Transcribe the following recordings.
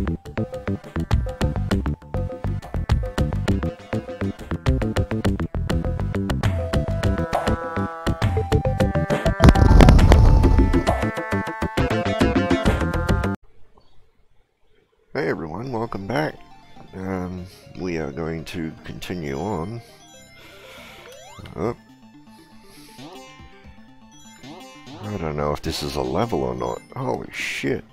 Hey everyone, welcome back. We are going to continue on. Oh. I don't know if this is a level or not. Holy shit.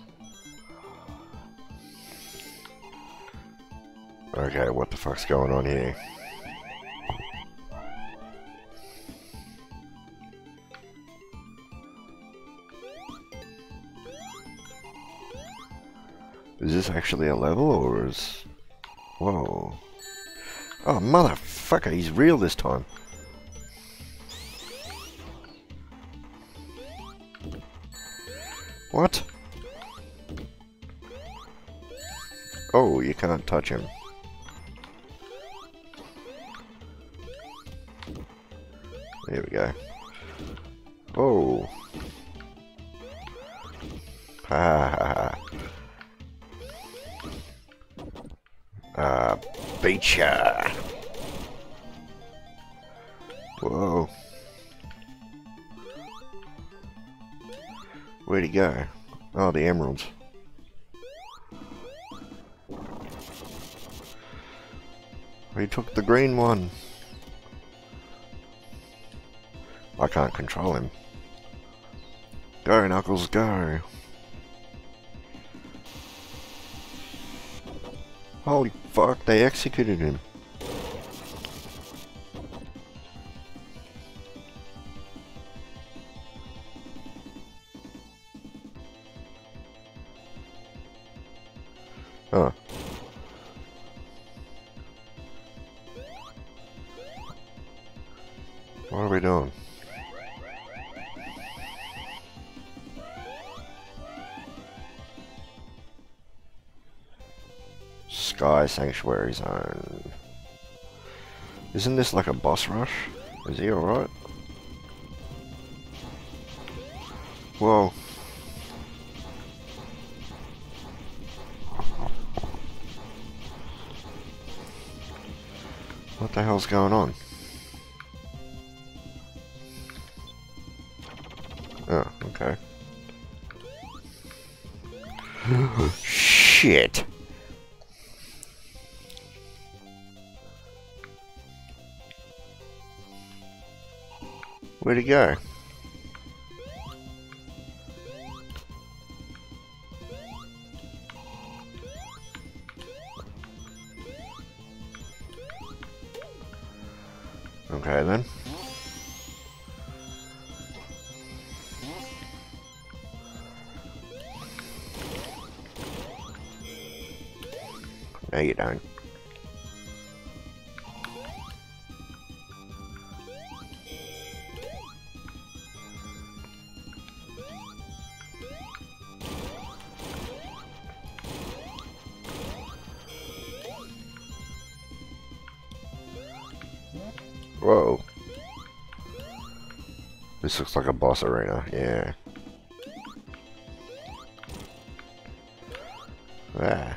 Okay, what the fuck's going on here? Is this actually a level, or is... Whoa. Oh, motherfucker, he's real this time. What? Oh, you can't touch him. There we go. Oh. Ha ha ha. Beat ya. Whoa. Where'd he go? Oh, the emeralds. He took the green one. I can't control him. Go, Knuckles, go. Holy fuck, they executed him. Huh. What are we doing? Sky Sanctuary Zone. Isn't this like a boss rush? Is he alright? Whoa. What the hell's going on? Oh, okay. Shit! Where'd he go? Okay then. No, you don't. Whoa. This looks like a boss arena, yeah. Ah.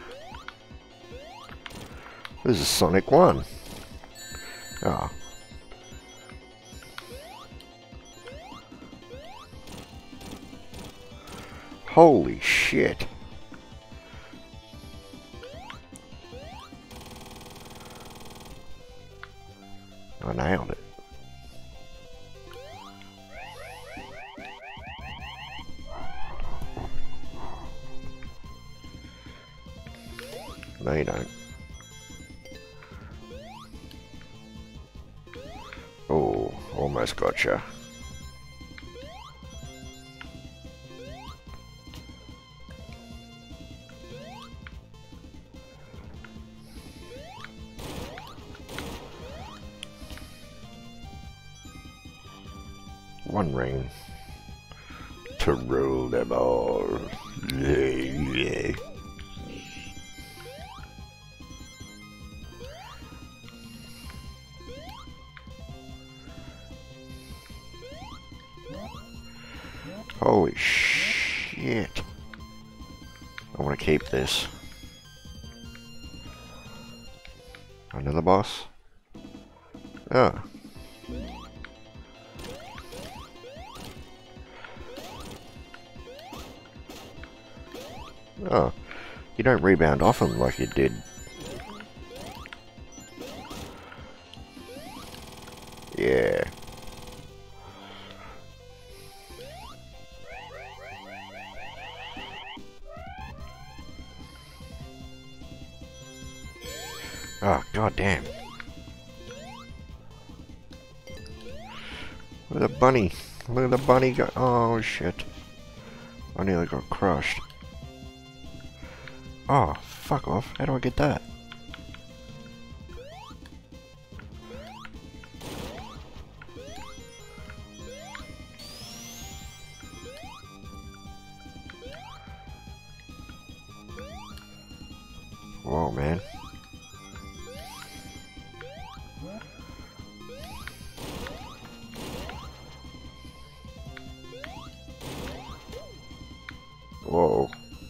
This is Sonic 1. Oh. Holy shit. I nailed it. No, you don't. Oh, almost gotcha. One ring to rule them all. Holy shit. I want to keep this. Another boss? Oh. Oh. You don't rebound off him like you did. Yeah. Oh, goddamn. Look at the bunny. Look at the bunny go. Oh, shit. I nearly got crushed. Oh, fuck off. How do I get that? Whoa, man. Whoa.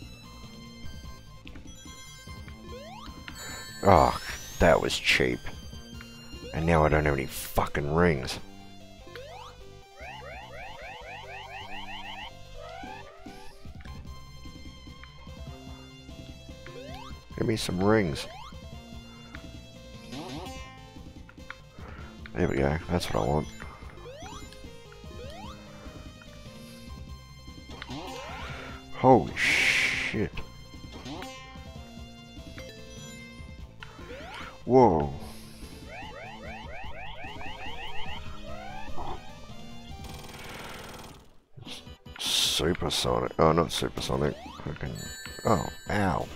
Oh, that was cheap. And now I don't have any fucking rings. Give me some rings. There we go, that's what I want. Holy shit. Whoa. Supersonic. Oh, not supersonic. Fucking. Oh, ow.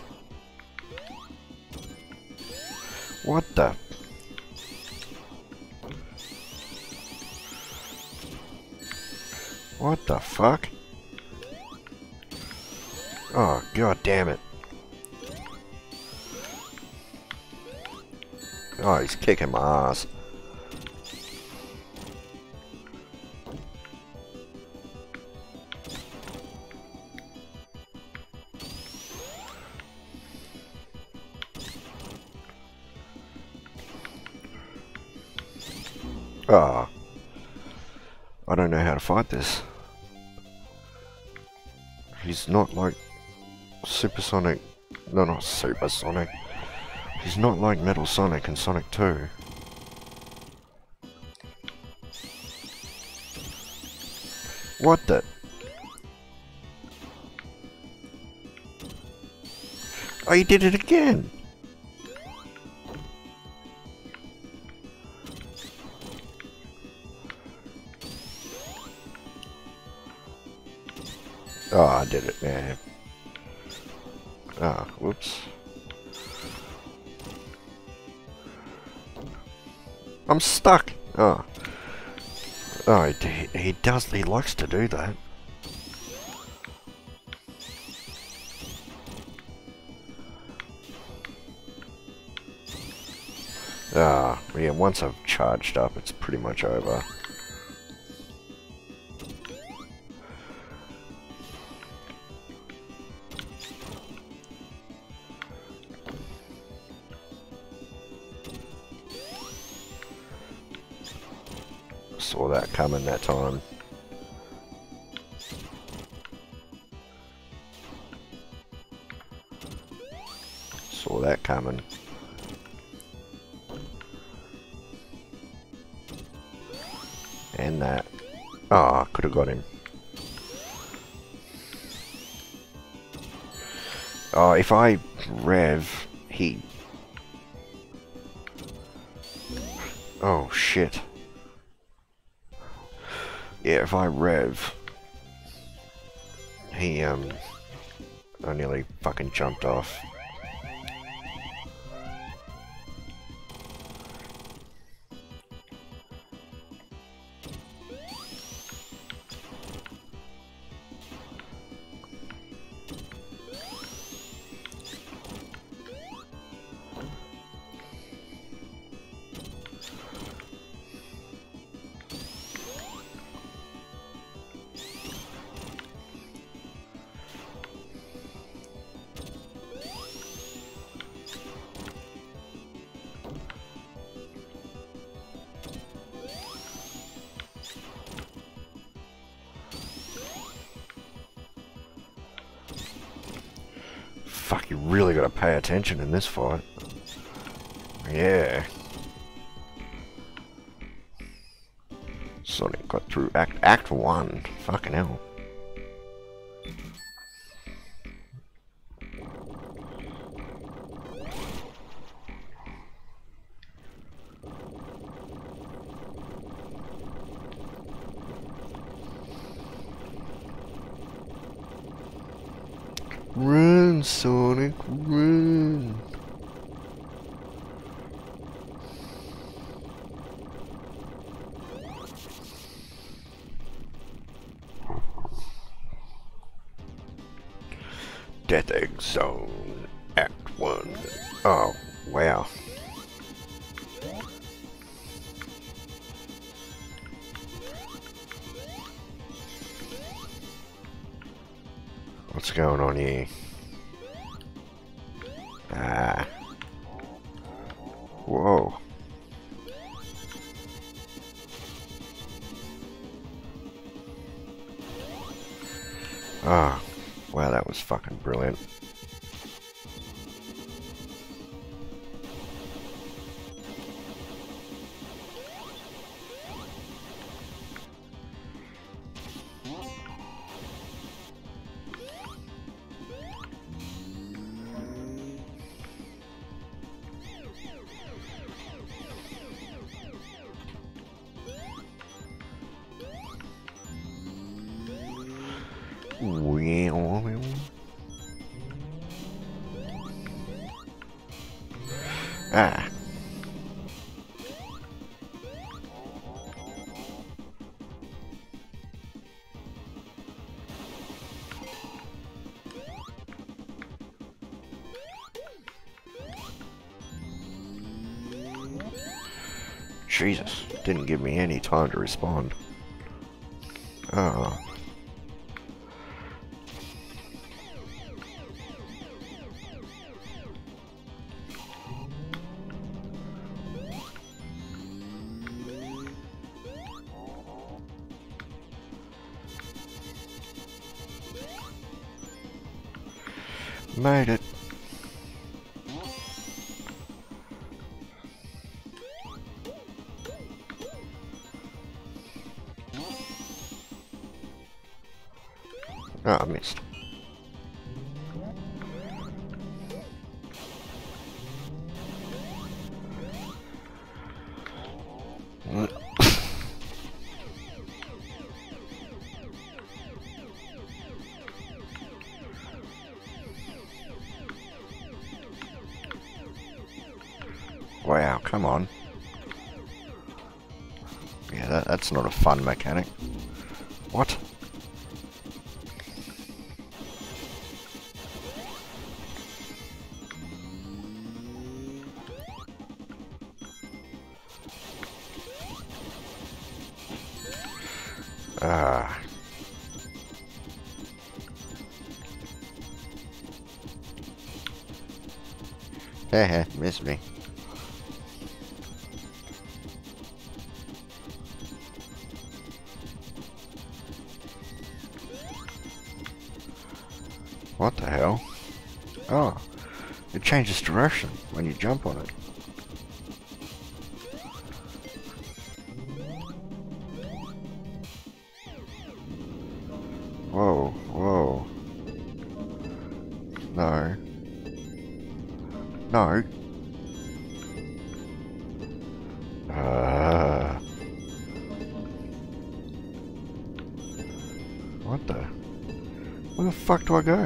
What the? What the fuck? Oh, god damn it. Oh, he's kicking my ass. Ah. I don't know how to fight this. He's not like Supersonic. No, not Supersonic. He's not like Metal Sonic and Sonic 2. What the? Oh, he did it again! Oh, I did it, man. Ah, whoops. I'm stuck! Oh. Oh, he does, he likes to do that. Ah, yeah, once I've charged up, it's pretty much over. Saw that coming that time. Saw that coming. And that. Oh, could have got him. Oh, if I rev, he... Oh, shit. Yeah, if I rev, he, I nearly fucking jumped off. Fuck, you really gotta pay attention in this fight. Yeah. Sonic got through Act 1. Fucking hell. Run, Sonic, run! Death Egg Zone, Act 1. Oh, wow. What's going on here? Ah. Whoa. Ah. Wow, that was fucking brilliant. Ah. Jesus, didn't give me any time to respond. Oh. Made it. Oh, I missed. Wow, come on. Yeah, that's not a fun mechanic. What? Ah. Heh, missed me. What the hell? Oh, it changes direction when you jump on it. Whoa, whoa. No. No. What the? Where the fuck do I go?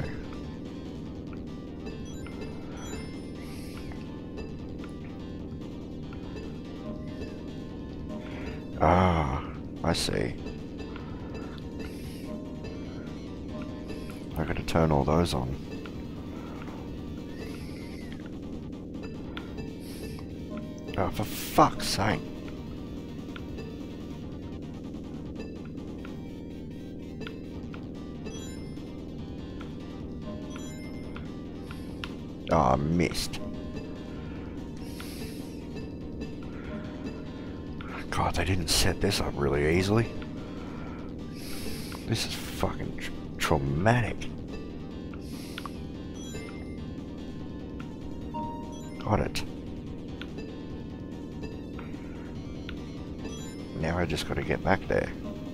Ah, I see. I gotta turn all those on. Oh, for fuck's sake. Oh, I missed. God, they didn't set this up really easily. This is fucking traumatic. Got it. Now I just gotta get back there.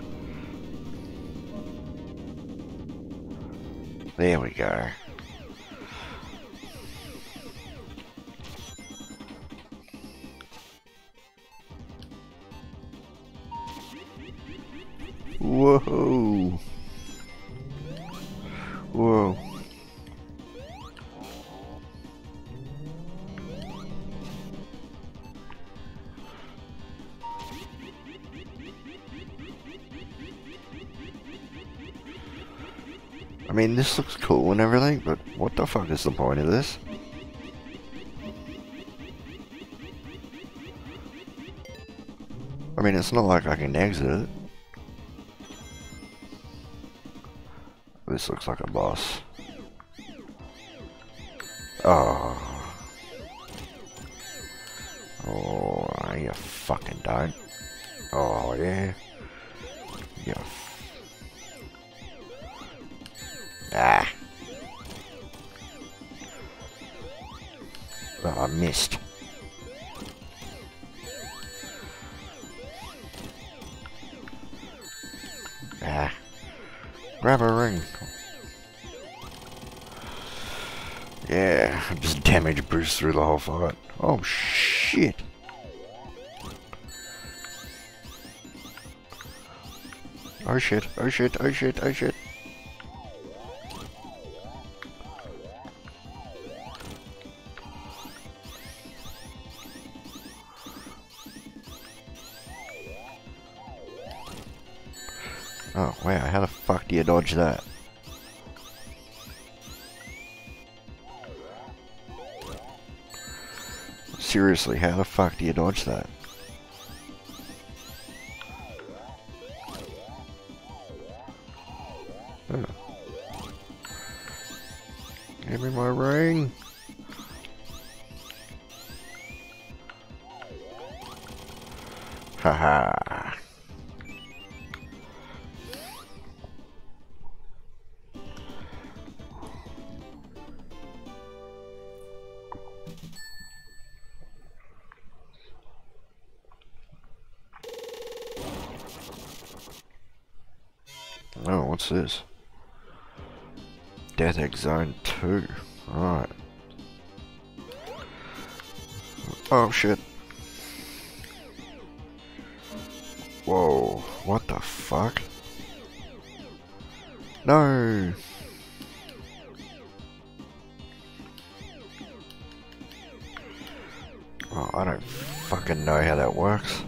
There we go. Whoa. Whoa. I mean, this looks cool and everything, but what the fuck is the point of this? I mean, it's not like I can exit it. This looks like a boss. Oh. Oh, you fucking don't. Oh, yeah. You Ah. Oh, I missed. Ah. Grab a ring. Yeah, just damage boost through the whole fight. Oh shit. Oh shit, oh shit, oh shit, oh shit. Oh wow, how the fuck do you dodge that? Seriously, how the fuck do you dodge that? Oh. Give me my ring. Haha. Oh, what's this? Death Egg Zone 2. Alright. Oh shit. Whoa, what the fuck? No! Oh, I don't fucking know how that works.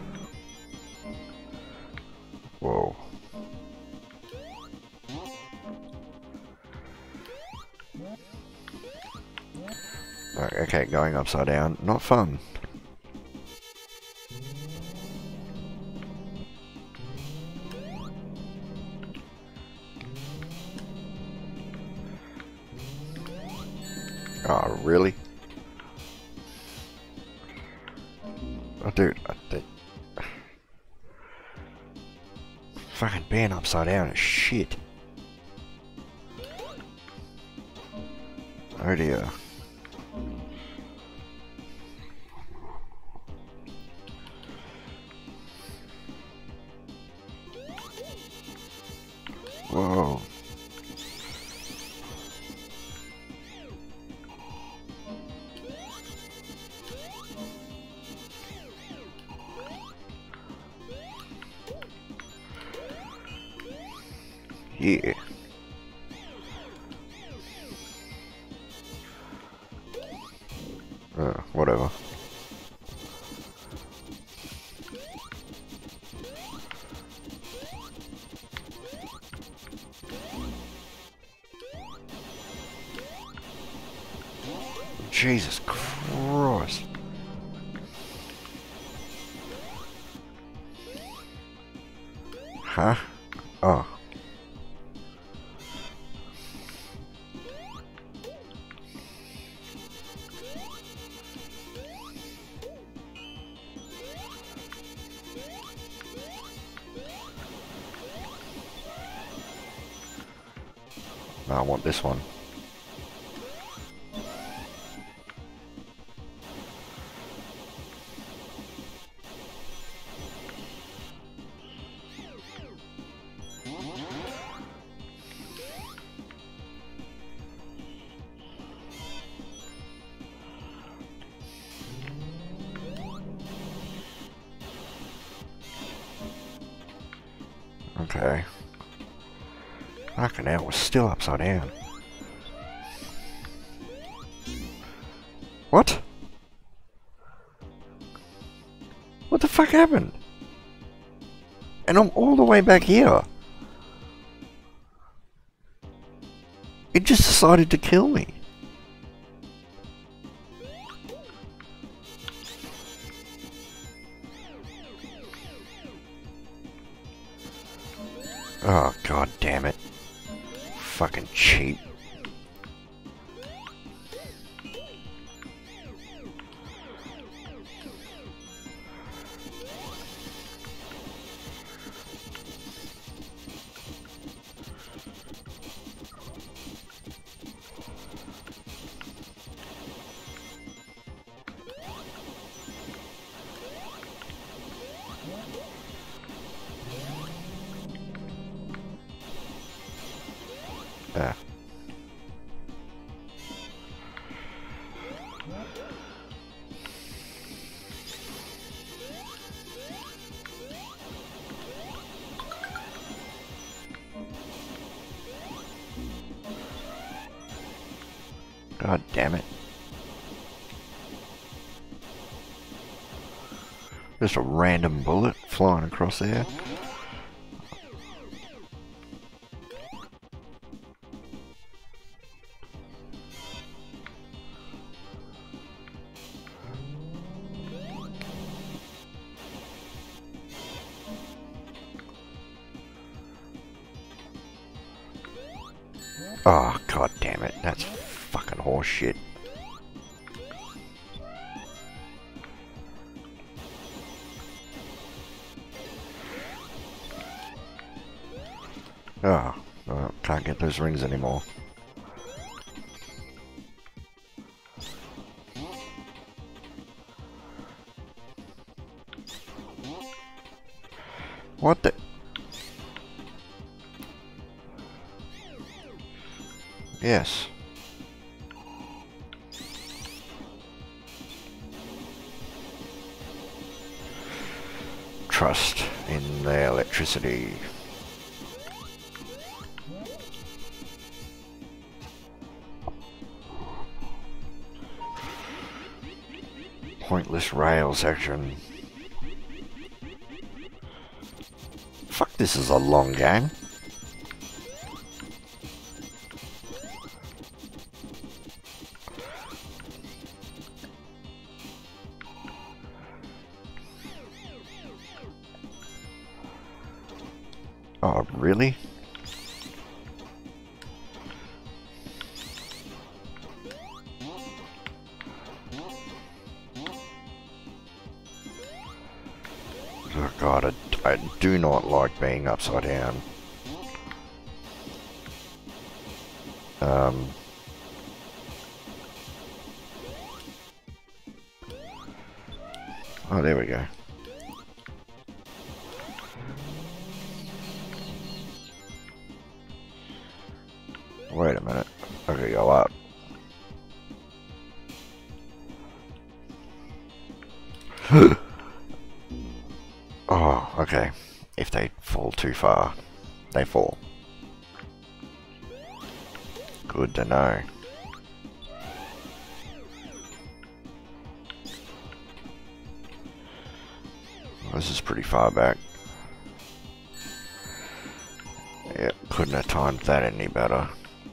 Whoa. Okay, going upside down, not fun. Oh, really? Oh, dude, I think... Fucking being upside down is shit. Oh dear. Whoa. Yeah. Whatever. Jesus Christ. Huh? Oh. No, I want this one. okay. Fucking hell, we're still upside down. What? What the fuck happened? And I'm all the way back here. It just decided to kill me. Oh, god damn it. Fucking cheap. Ah. God damn it. Just a random bullet flying across there. Oh, god damn it. That's fucking horse shit. Oh, well, can't get those rings anymore. What the? Yes. Trust in the electricity. Pointless rail section. Fuck, this is a long game. Oh, really? Oh god, I do not like being upside down. Oh, there we go. Wait a minute. I gotta go up. Oh, okay. If they fall too far, they fall. Good to know. This is pretty far back. Yeah, couldn't have timed that any better.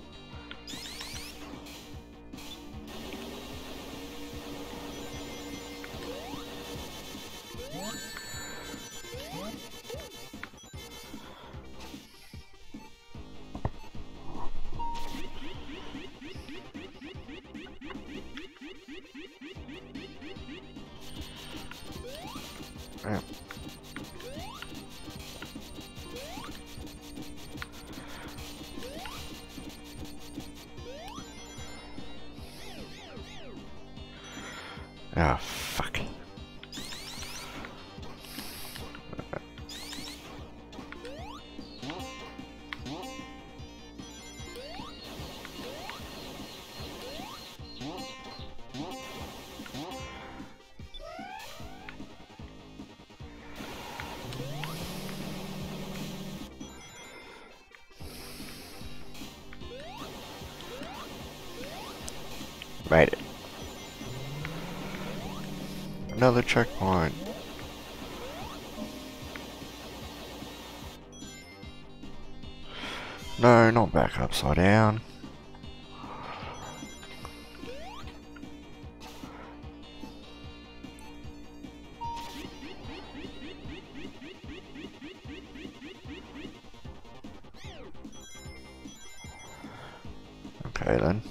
Yeah. Ah, fuck. Made it. Another checkpoint. No, not back upside down. Okay then.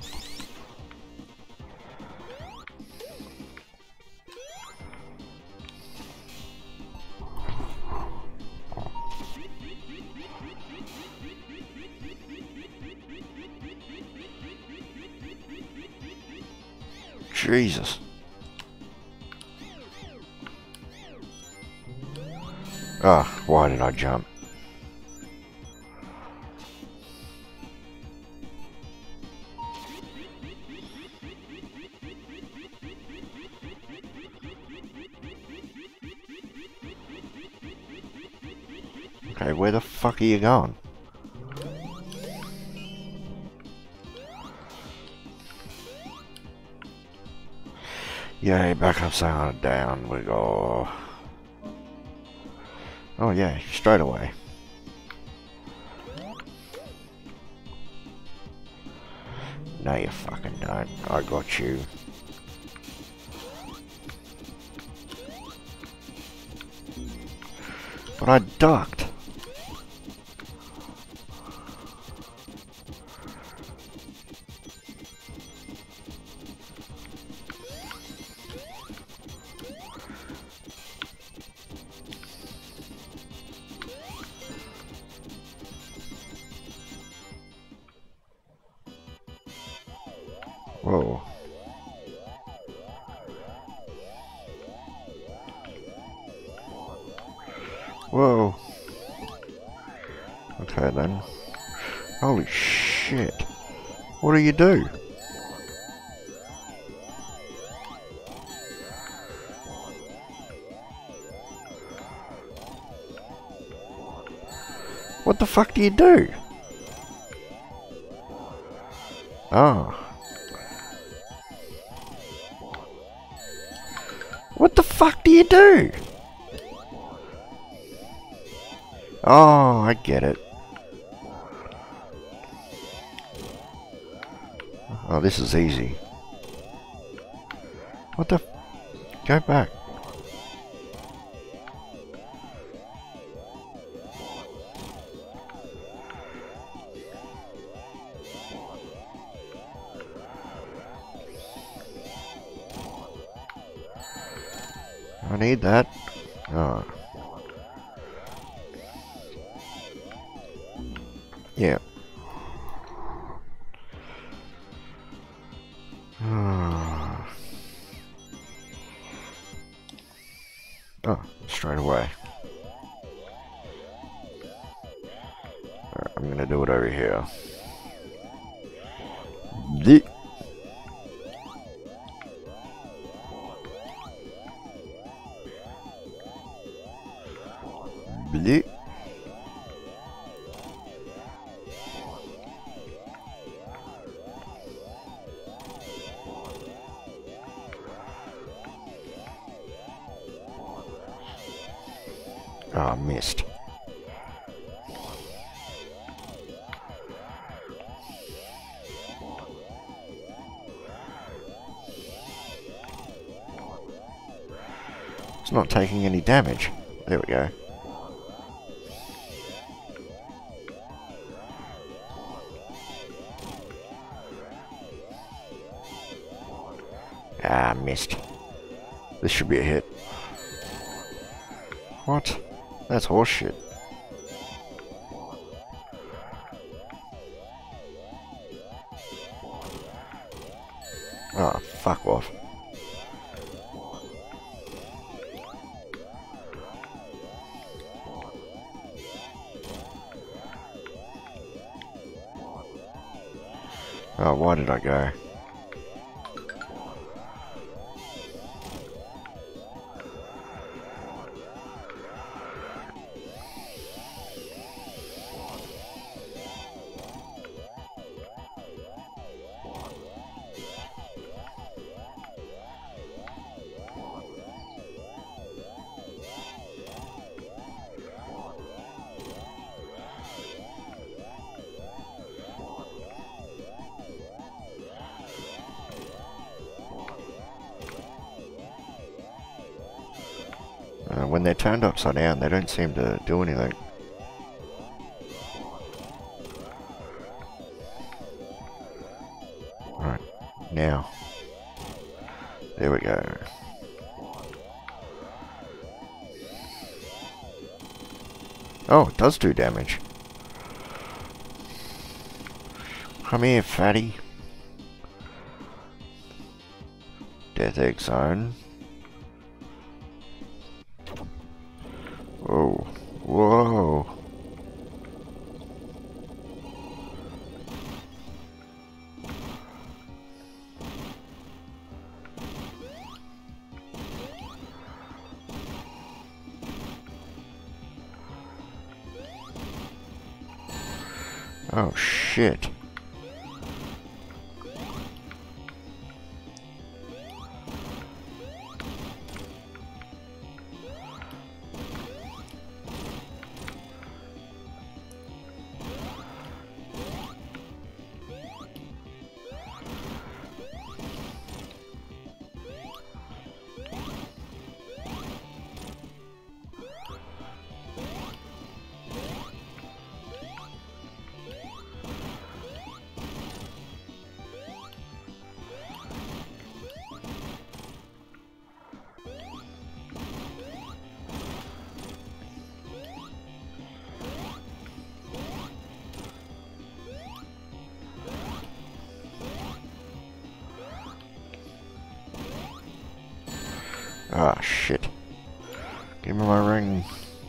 Jesus. Ah, why did I jump? Okay, where the fuck are you going? Yay, back upside down we go. Oh yeah, straight away. No you fucking don't. I got you. But I ducked. Whoa. Whoa. Okay then. Holy shit. What do you do? What the fuck do you do? Oh. What the fuck do you do? Oh, I get it. Oh, this is easy. What the... Go back. I need that. Oh. Yeah. Oh, straight away. Alright, I'm gonna do it over here. Yeet. Bleep. Ah, missed. It's not taking any damage. There we go. Ah, missed. This should be a hit. What? That's horseshit. Oh, fuck off. Oh, why did I go? When they're turned upside down, they don't seem to do anything. Right, now. There we go. Oh, it does do damage. Come here, fatty. Death egg zone. Whoa. Whoa. Oh shit. Ah, shit. Give me my ring.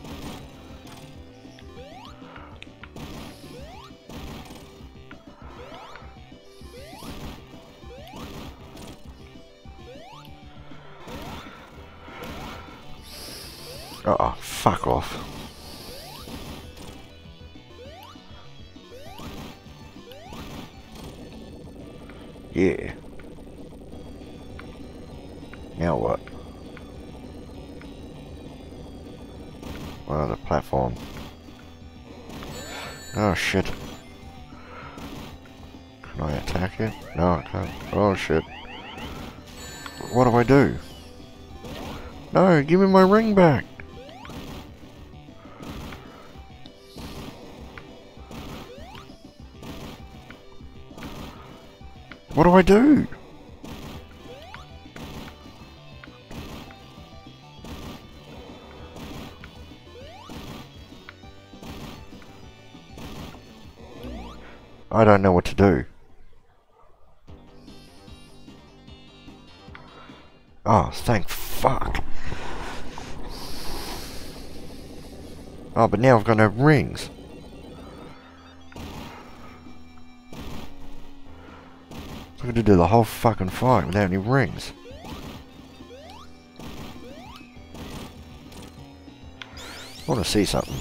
Oh, fuck off. Yeah. Now what? The platform. Oh shit. Can I attack it? No, I can't. Oh shit. What do I do? No, give me my ring back. What do I do? I don't know what to do. Oh, thank fuck. Oh, but now I've got no rings. I'm gonna do the whole fucking fight without any rings. I want to see something.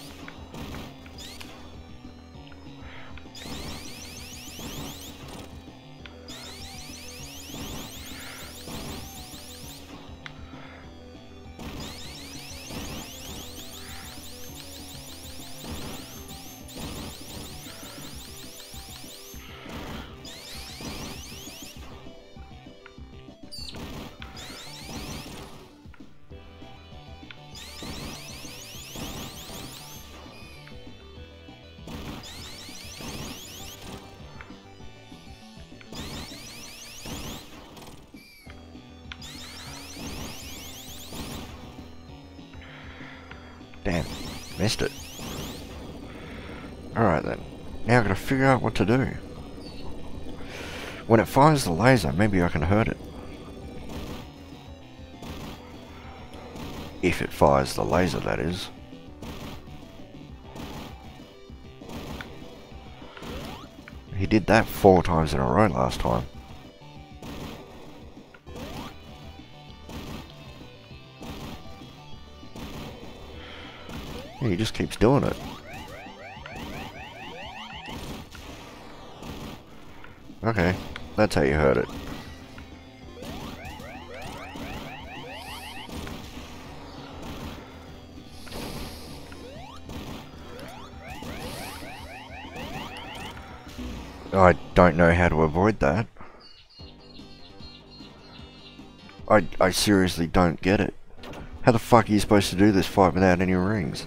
Damn, missed it. Alright then, now I've got to figure out what to do. When it fires the laser, maybe I can hurt it. If it fires the laser, that is. He did that 4 times in a row last time. Yeah, he just keeps doing it. Okay, that's how you hurt it. I don't know how to avoid that. I seriously don't get it. How the fuck are you supposed to do this fight without any rings?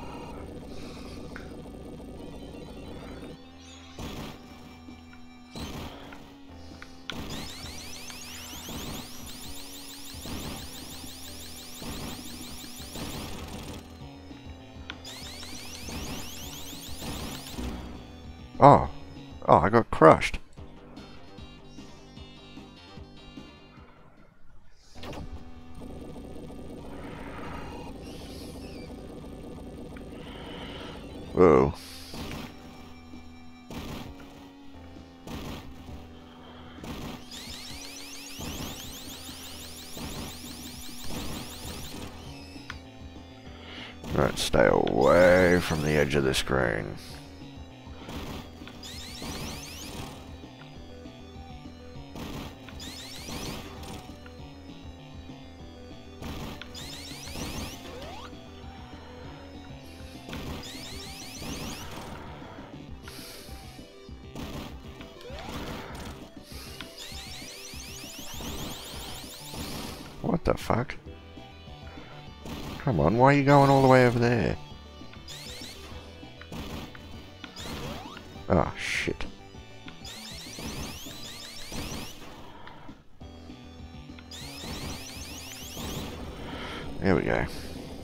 Oh. Oh, I got crushed. Whoa. Right, stay away from the edge of the screen. What the fuck? Come on, why are you going all the way over there? Oh, shit. There we go.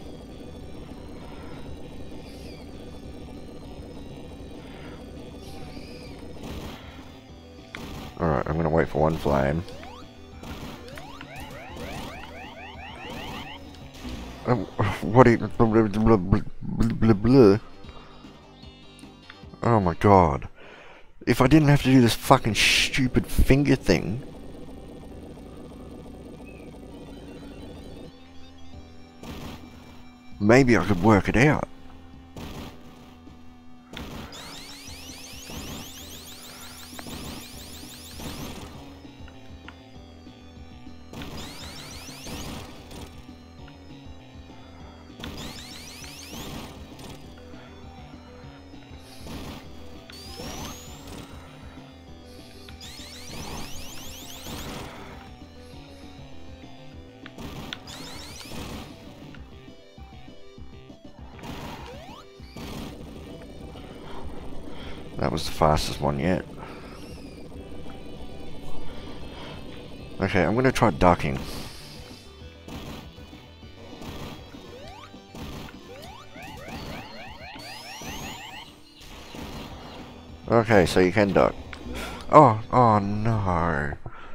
Alright, I'm gonna wait for one flame. What are you... Blah, blah, blah, blah. Oh my god. If I didn't have to do this fucking stupid finger thing... maybe I could work it out. That was the fastest one yet. Okay, I'm gonna try ducking. Okay, so you can duck. Oh, oh no.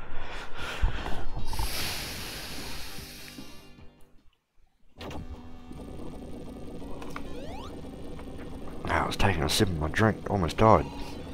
I was taking a sip of my drink, almost died.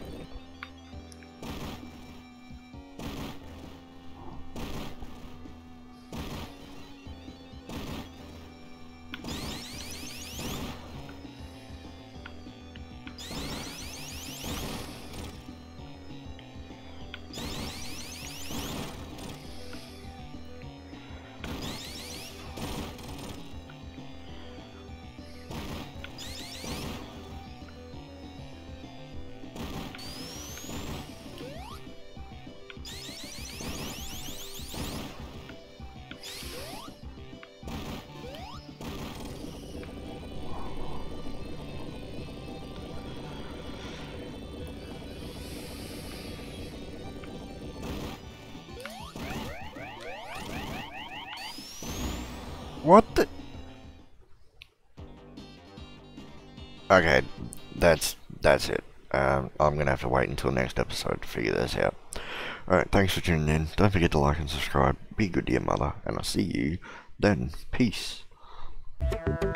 What the? Okay, that's it. I'm gonna have to wait until next episode to figure this out. Alright, thanks for tuning in. Don't forget to like and subscribe. Be good to your mother, and I'll see you then. Peace.